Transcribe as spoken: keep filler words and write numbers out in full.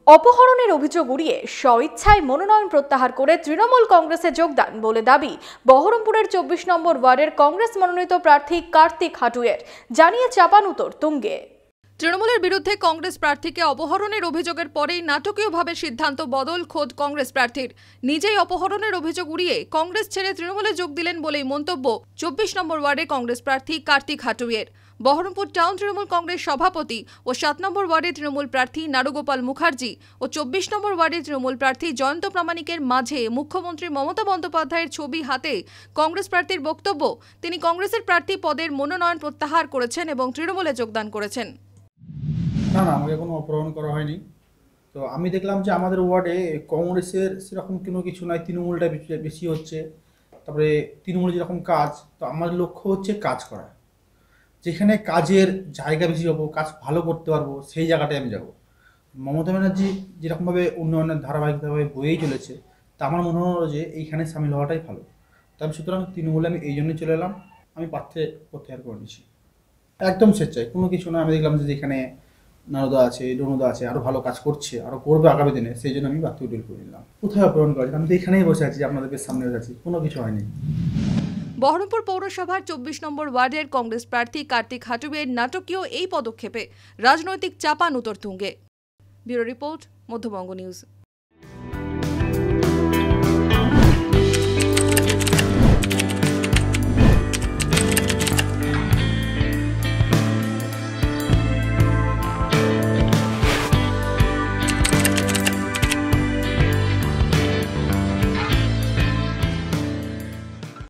অপহরণের অভিযোগ উড়িয়ে স্বইচ্ছায় মনোনয়ন প্রত্যাহার করে তৃণমূল কংগ্রেসে যোগদান বলে দাবি বহরমপুরের চব্বিশ নম্বর ওয়ার্ডের কংগ্রেস মনোনীত প্রার্থী কার্তিক হাটুয়ের, জানিয়ে চাপানুতর তুঙ্গে। তৃণমূলের বিরুদ্ধে কংগ্রেস প্রার্থীকে অপহরণের অভিযোগের পরেই নাটকীয়ভাবে সিদ্ধান্ত বদল খোদ কংগ্রেস প্রার্থীর। নিজেই অপহরণের অভিযোগ উড়িয়ে কংগ্রেস ছেড়ে তৃণমূলে যোগ দিলেন বলেই মন্তব্য চব্বিশ নম্বর ওয়ার্ডে কংগ্রেস প্রার্থী কার্তিক হাটুয়ের। বহরমপুর টাউন তৃণমূল কংগ্রেস সভাপতি ও সাত নম্বর ওয়ার্ডে তৃণমূল প্রার্থী নারুগোপাল মুখার্জি ও চব্বিশ নম্বর ওয়ার্ডে তৃণমূল প্রার্থী জয়ন্ত প্রামাণিকের মাঝে মুখ্যমন্ত্রী মমতা বন্দ্যোপাধ্যায়ের ছবি হাতে কংগ্রেস প্রার্থীর বক্তব্য, তিনি কংগ্রেসের প্রার্থী পদের মনোনয়ন প্রত্যাহার করেছেন এবং তৃণমূলে যোগদান করেছেন। না না আমাকে কোনো অপহরণ করা হয়নি। তো আমি দেখলাম যে আমাদের ওয়ার্ডে কংগ্রেসের সেরকম কোনো কিছু নয়, তৃণমূলটা বেশি হচ্ছে। তারপরে তৃণমূল যেরকম কাজ, তো আমার লক্ষ্য হচ্ছে কাজ করা, যেখানে কাজের জায়গা বেশি পাবো, কাজ ভালো করতে পারবো, সেই জায়গাটায় আমি যাব। মমতা ব্যানার্জি যেরকমভাবে উন্নয়নের ধারাবাহিকভাবে বয়েই চলেছে, তা আমার মনে হলো যে এইখানে সামিল হওয়াটাই ভালো। তবে সুতরাং তৃণমূলে আমি এই জন্যই চলে এলাম, আমি প্রার্থী প্রত্যাহার করে নিয়েছি। একদম স্বেচ্ছায়, কোনো কিছু না। আমি দেখলাম যে যেখানে নারদা আছে, ডনুদা আছে, আরও ভালো কাজ করছে, আরও করবে আগামী দিনে, সেই জন্য আমি প্রার্থী উদ্যোগ করে নিলাম। কোথায় অপহরণ করেছি? আমি তো এখানেই বসে আছি, আপনাদের সামনে বসে আছি, কোনো কিছু হয়নি। বহরমপুর পৌরসভার চব্বিশ নম্বর ওয়ার্ডের কংগ্রেস প্রার্থী কার্তিক হাটুয়ের নাটকীয় এই পদক্ষেপে রাজনৈতিক চাপানুতর তুঙ্গে। Bureau report, Madhyabanga news.